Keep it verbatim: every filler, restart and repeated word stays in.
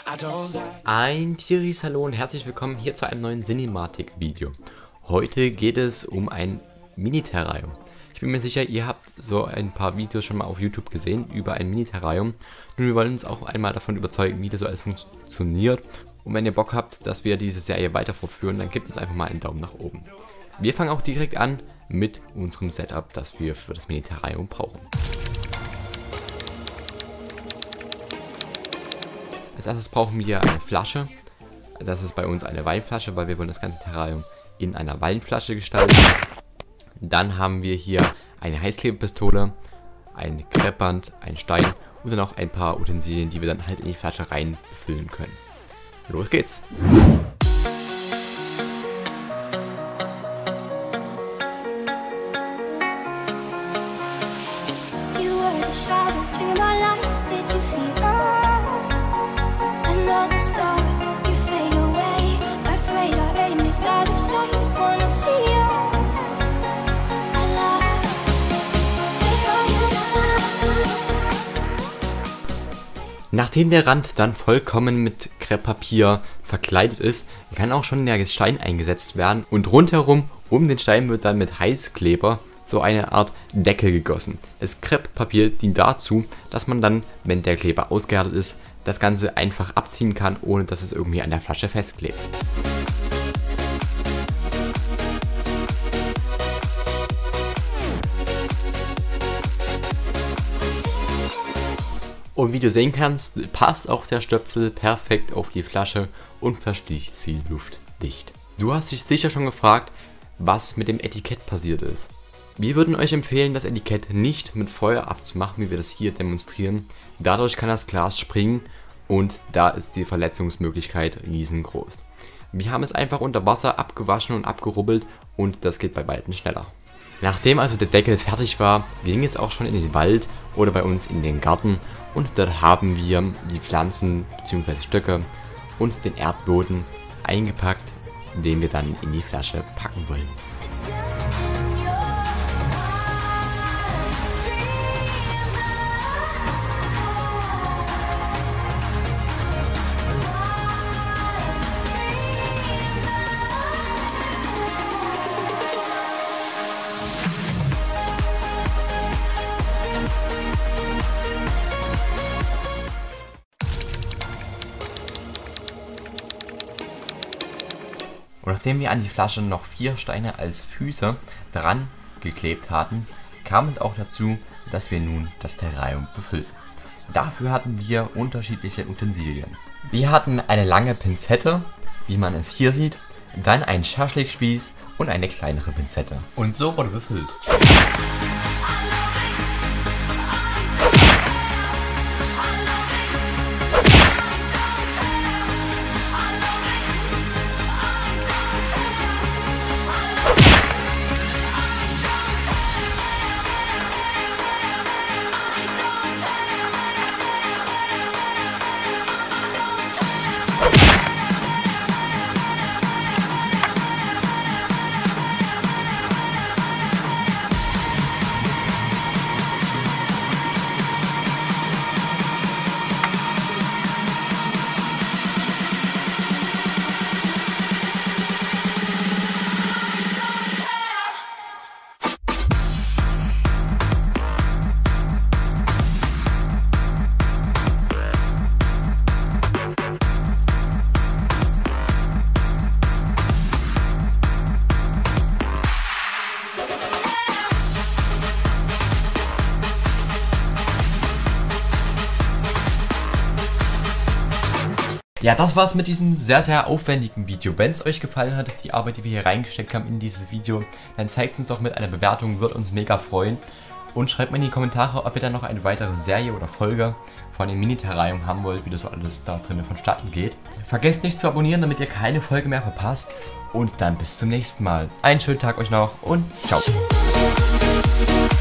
Ein tierisches Hallo und herzlich willkommen hier zu einem neuen Cinematic-Video. Heute geht es um ein Mini-Terrarium. Ich bin mir sicher, ihr habt so ein paar Videos schon mal auf YouTube gesehen über ein Mini-Terrarium. Nun, wir wollen uns auch einmal davon überzeugen, wie das so alles funktioniert. Und wenn ihr Bock habt, dass wir diese Serie weiter fortführen, dann gebt uns einfach mal einen Daumen nach oben. Wir fangen auch direkt an mit unserem Setup, das wir für das Mini-Terrarium brauchen. Als erstes brauchen wir eine Flasche. Das ist bei uns eine Weinflasche, weil wir wollen das ganze Terrarium in einer Weinflasche gestalten. Dann haben wir hier eine Heißklebepistole, ein Kreppband, ein Stein und dann auch ein paar Utensilien, die wir dann halt in die Flasche reinfüllen können. Los geht's! Nachdem der Rand dann vollkommen mit Krepppapier verkleidet ist, kann auch schon der Stein eingesetzt werden und rundherum um den Stein wird dann mit Heißkleber so eine Art Deckel gegossen. Das Krepppapier dient dazu, dass man dann, wenn der Kleber ausgehärtet ist, das Ganze einfach abziehen kann, ohne dass es irgendwie an der Flasche festklebt. Und wie du sehen kannst, passt auch der Stöpsel perfekt auf die Flasche und verschließt sie luftdicht. Du hast dich sicher schon gefragt, was mit dem Etikett passiert ist. Wir würden euch empfehlen, das Etikett nicht mit Feuer abzumachen, wie wir das hier demonstrieren. Dadurch kann das Glas springen und da ist die Verletzungsmöglichkeit riesengroß. Wir haben es einfach unter Wasser abgewaschen und abgerubbelt und das geht bei weitem schneller. Nachdem also der Deckel fertig war, ging es auch schon in den Wald oder bei uns in den Garten und dort haben wir die Pflanzen bzw. Stöcke und den Erdboden eingepackt, den wir dann in die Flasche packen wollen. Und nachdem wir an die Flasche noch vier Steine als Füße dran geklebt hatten, kam es auch dazu, dass wir nun das Terrarium befüllten. Dafür hatten wir unterschiedliche Utensilien. Wir hatten eine lange Pinzette, wie man es hier sieht, dann einen Schaschlikspieß und eine kleinere Pinzette. Und so wurde befüllt. Ja, das war's mit diesem sehr, sehr aufwendigen Video. Wenn es euch gefallen hat, die Arbeit, die wir hier reingesteckt haben in dieses Video, dann zeigt uns doch mit einer Bewertung, wird uns mega freuen. Und schreibt mal in die Kommentare, ob ihr dann noch eine weitere Serie oder Folge von dem Mini-Terrarium haben wollt, wie das so alles da drinnen vonstatten geht. Vergesst nicht zu abonnieren, damit ihr keine Folge mehr verpasst. Und dann bis zum nächsten Mal. Einen schönen Tag euch noch und ciao.